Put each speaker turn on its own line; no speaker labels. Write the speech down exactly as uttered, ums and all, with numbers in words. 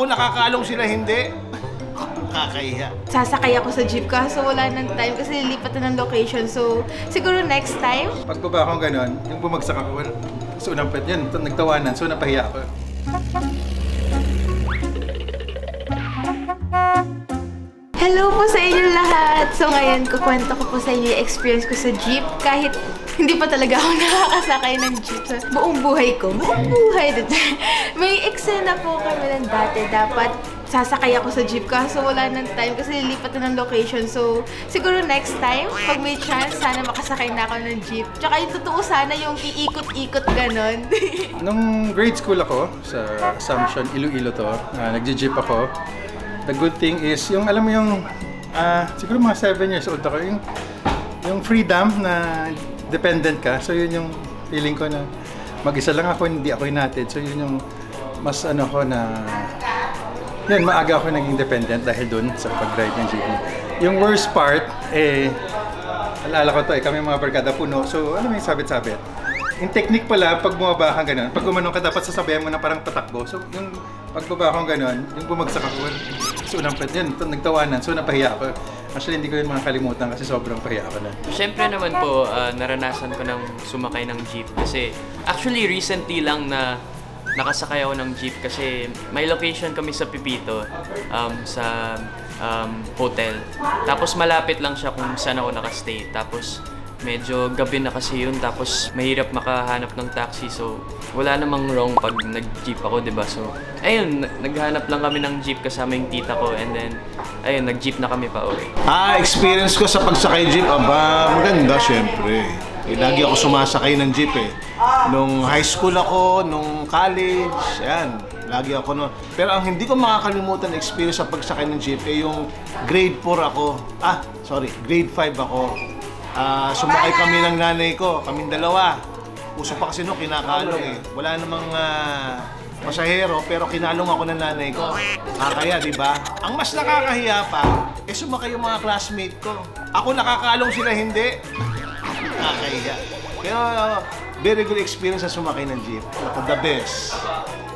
Ako nakakaalong sila hindi. Kakahiya.
Sasakay ako sa jeep kaso wala nang time kasi lilipat na ng location. So, siguro next time.
Pagbaba akong ganon, yung bumagsak ako, so unang yun, nagtawanan, so napahiya ako.
Hello po sa inyo lahat! So ngayon, kukwento ko po sa inyo yung experience ko sa jeep kahit hindi pa talaga ako nakakasakay ng jeep sa buong buhay ko. Buong buhay dito. May eksena po kami ng dati. Dapat sasakay ako sa jeep kaso wala nang time kasi lilipat na ng location. So siguro next time, pag may chance, sana makasakay na ako ng jeep. Tsaka yung totoo sana yung iikot-ikot ganon.
Nung grade school ako, sa Assumption, Iloilo to, uh, nagje-jeep ako. The good thing is, yung alam mo yung, uh, siguro mga seven years old ako, yung, yung freedom na dependent ka. So yun yung feeling ko na mag-isa lang ako, hindi ako hinatid. So yun yung mas ano ko na, yun, maaga ako naging dependent dahil dun sa pag-drive ng jeepney. Yung worst part, eh, alala ko to eh, kami mga barkada puno. So ano may sabit-sabit. Yung technique pala, pag bumaba kang ganun, pag gumanong ka, dapat sasabihan mo na parang patakbo. So yung pagbaba kong ganun, yung bumagsak ako, so unang yun, nagtawanan, so napahiya ako. Actually, hindi ko yun makakalimutan kasi sobrang pahiya ako na.
Siyempre naman po, uh, naranasan ko ng sumakay ng jeep kasi actually recently lang na nakasakay ako ng jeep kasi may location kami sa Pipito, um, sa um, hotel. Tapos malapit lang siya kung saan ako nakastay. Tapos medyo gabi na kasi yun, tapos mahirap makahanap ng taxi, so wala namang wrong pag nag-jeep ako, diba? So, ayun, naghanap lang kami ng jeep kasama yung tita ko, and then, ayun, nag-jeep na kami pa uwi.
Ah, experience ko sa pagsakay jeep, aba, maganda syempre. Eh, lagi ako sumasakay ng jeep eh. Nung high school ako, nung college, yan, lagi ako no. Pero ang hindi ko makakalimutan na experience sa pagsakay ng jeep eh yung grade four ako, ah, sorry, grade five ako. Uh, sumakay kami ng nanay ko, kaming dalawa. Uso pa kasi no, kinakalong eh. Wala namang uh, pasahero, pero kinalong ako ng nanay ko. Nakakaya, di ba? Ang mas nakakahiya pa, eh sumakay yung mga classmate ko. Ako nakakalong sila hindi. Nakakahiya. Pero uh, very good experience sa sumakay ng jeep. The best.